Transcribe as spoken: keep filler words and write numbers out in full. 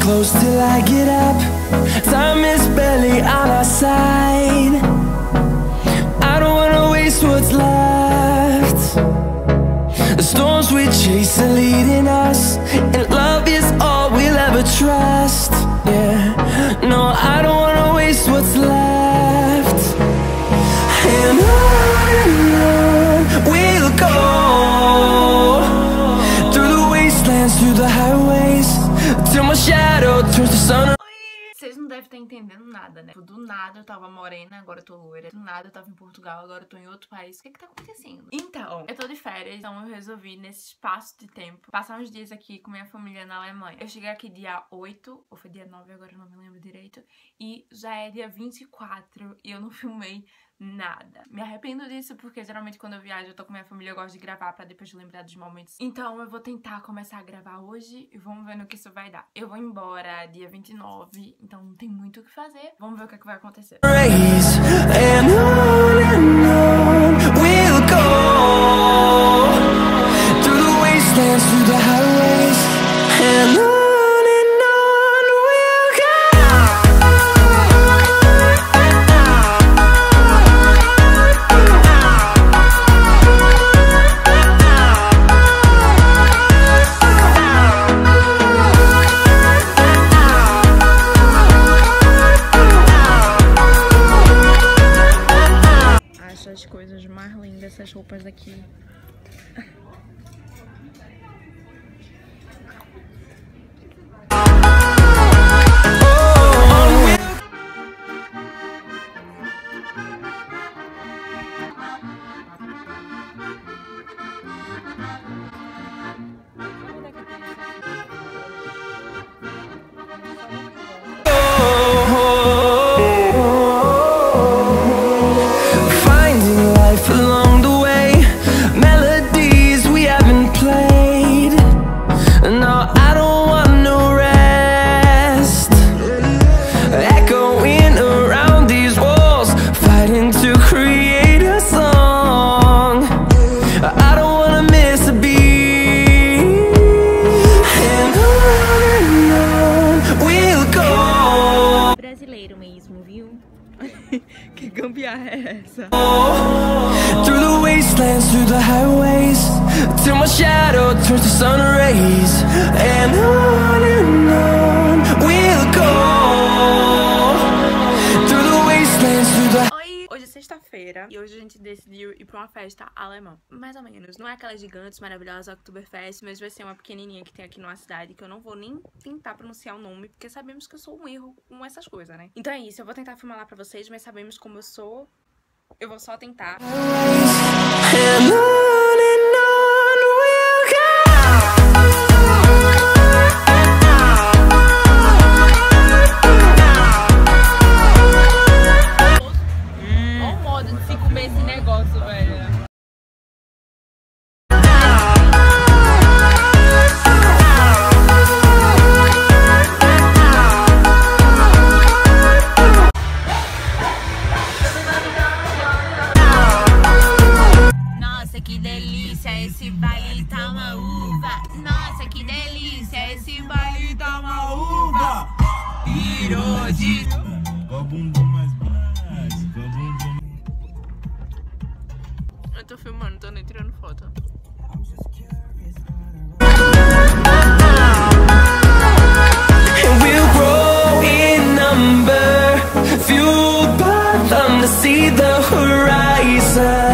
close till I get up. Time is barely on our side. I don't wanna waste what's left. The storms we chase are leading us, and love is all we'll ever trust. Yeah, no, I don't wanna waste what's left. And on and on we'll go, through the wastelands, through the highways, till my shadow turns to sun. Vocês não devem estar entendendo nada, né? Do nada eu tava morena, agora eu tô loira. Do nada eu tava em Portugal, agora eu tô em outro país. O que que tá acontecendo? Então, eu tô de férias, então eu resolvi, nesse espaço de tempo, passar uns dias aqui com minha família na Alemanha. Eu cheguei aqui dia oito, ou foi dia nove, agora eu não me lembro direito. E já é dia vinte e quatro e eu não filmei nada. Me arrependo disso porque geralmente quando eu viajo eu tô com minha família, eu gosto de gravar pra depois lembrar dos momentos. Então eu vou tentar começar a gravar hoje e vamos ver no que isso vai dar. Eu vou embora dia vinte e nove, então não tem muito o que fazer. Vamos ver o que é que vai acontecer. As coisas mais lindas, essas roupas aqui. Que gambiarra é essa? Through the wastelands, through the highways, till my shadow turns to sun rays. And on and on we'll go, through the wastelands, through the... Oi, hoje é sexta-feira e hoje a gente decidiu ir pra uma festa alemã. Mais ou menos, não é aquela gigante, maravilhosa Oktoberfest, mas vai ser uma pequenininha que tem aqui numa cidade que eu não vou nem tentar pronunciar o nome, porque sabemos que eu sou um erro com essas coisas, né? Então é isso, eu vou tentar filmar lá pra vocês, mas sabemos como eu sou, eu vou só tentar. Esse baile tá uma uva. Nossa, que delícia. Esse baile tá uma uva. Pirou de... Eu tô filmando, tô nem tirando foto. And we'll grow in number, fueled by them to see the horizon.